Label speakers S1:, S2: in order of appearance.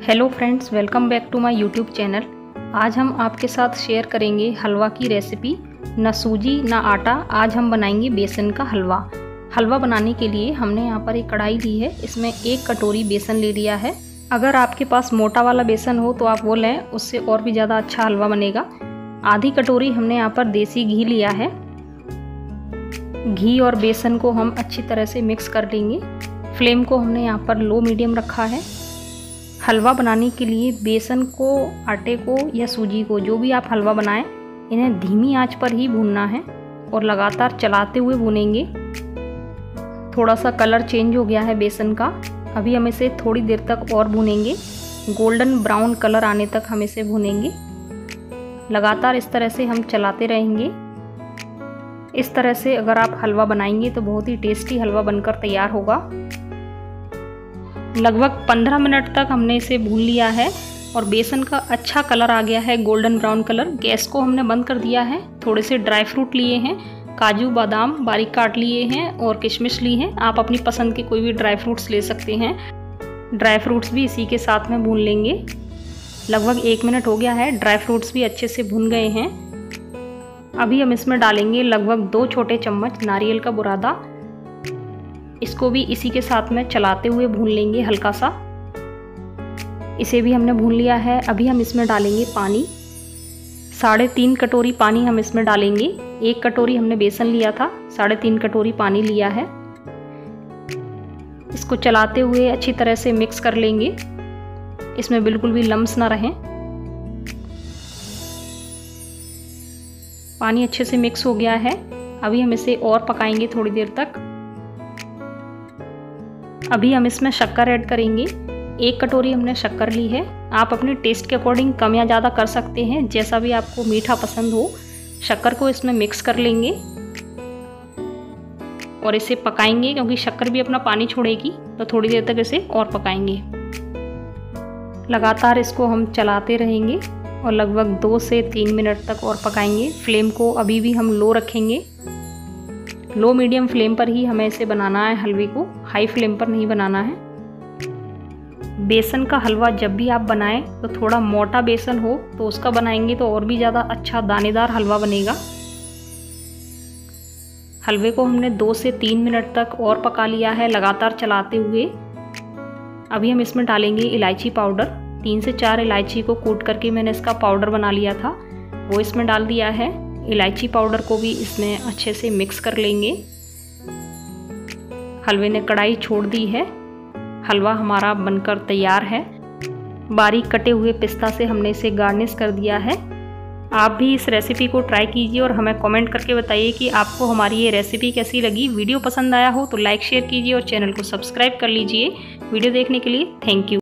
S1: Hello friends, welcome back to my YouTube channel. आज हम आपके साथ शेयर करेंगे हलवा की रेसिपी। ना सूजी ना आटा, आज हम बनाएंगे बेसन का हलवा। हलवा बनाने के लिए हमने यहाँ पर एक कढ़ाई ली है, इसमें 1 कटोरी बेसन ले लिया है। अगर आपके पास मोटा वाला बेसन हो तो आप वो लें, उससे और भी ज़्यादा अच्छा हलवा बनेगा। आधी कटोरी हमने यहाँ पर देसी घी लिया है। घी और बेसन को हम अच्छी तरह से मिक्स कर लेंगे। फ्लेम को हमने यहाँ पर लो मीडियम रखा है। हलवा बनाने के लिए बेसन को, आटे को या सूजी को, जो भी आप हलवा बनाएं, इन्हें धीमी आंच पर ही भूनना है और लगातार चलाते हुए भूनेंगे। थोड़ा सा कलर चेंज हो गया है बेसन का, अभी हम इसे थोड़ी देर तक और भूनेंगे। गोल्डन ब्राउन कलर आने तक हम इसे भूनेंगे। लगातार इस तरह से हम चलाते रहेंगे। इस तरह से अगर आप हलवा बनाएंगे तो बहुत ही टेस्टी हलवा बनकर तैयार होगा। लगभग 15 मिनट तक हमने इसे भून लिया है और बेसन का अच्छा कलर आ गया है, गोल्डन ब्राउन कलर। गैस को हमने बंद कर दिया है। थोड़े से ड्राई फ्रूट लिए हैं, काजू बादाम बारीक काट लिए हैं और किशमिश ली हैं। आप अपनी पसंद के कोई भी ड्राई फ्रूट्स ले सकते हैं। ड्राई फ्रूट्स भी इसी के साथ में भून लेंगे। लगभग 1 मिनट हो गया है, ड्राई फ्रूट्स भी अच्छे से भून गए हैं। अभी हम इसमें डालेंगे लगभग 2 छोटे चम्मच नारियल का बुरादा। इसको भी इसी के साथ में चलाते हुए भून लेंगे हल्का सा। इसे भी हमने भून लिया है। अभी हम इसमें डालेंगे पानी। 3.5 कटोरी पानी हम इसमें डालेंगे। 1 कटोरी हमने बेसन लिया था, 3.5 कटोरी पानी लिया है। इसको चलाते हुए अच्छी तरह से मिक्स कर लेंगे। इसमें बिल्कुल भी लम्स ना रहें। पानी अच्छे से मिक्स हो गया है। अभी हम इसे और पकाएंगे थोड़ी देर तक। अभी हम इसमें शक्कर ऐड करेंगे। 1 कटोरी हमने शक्कर ली है। आप अपने टेस्ट के अकॉर्डिंग कम या ज़्यादा कर सकते हैं, जैसा भी आपको मीठा पसंद हो। शक्कर को इसमें मिक्स कर लेंगे और इसे पकाएंगे, क्योंकि शक्कर भी अपना पानी छोड़ेगी, तो थोड़ी देर तक इसे और पकाएंगे। लगातार इसको हम चलाते रहेंगे और लगभग 2 से 3 मिनट तक और पकाएंगे। फ्लेम को अभी भी हम लो रखेंगे। लो मीडियम फ्लेम पर ही हमें इसे बनाना है हलवे को, हाई फ्लेम पर नहीं बनाना है। बेसन का हलवा जब भी आप बनाएं तो थोड़ा मोटा बेसन हो तो उसका बनाएंगे तो और भी ज़्यादा अच्छा दानेदार हलवा बनेगा। हलवे को हमने 2 से 3 मिनट तक और पका लिया है लगातार चलाते हुए। अभी हम इसमें डालेंगे इलायची पाउडर। 3 से 4 इलायची को कूट करके मैंने इसका पाउडर बना लिया था, वो इसमें डाल दिया है। इलायची पाउडर को भी इसमें अच्छे से मिक्स कर लेंगे। हलवे ने कढ़ाई छोड़ दी है। हलवा हमारा बनकर तैयार है। बारीक कटे हुए पिस्ता से हमने इसे गार्निश कर दिया है। आप भी इस रेसिपी को ट्राई कीजिए और हमें कमेंट करके बताइए कि आपको हमारी ये रेसिपी कैसी लगी। वीडियो पसंद आया हो तो लाइक शेयर कीजिए और चैनल को सब्सक्राइब कर लीजिए। वीडियो देखने के लिए थैंक यू।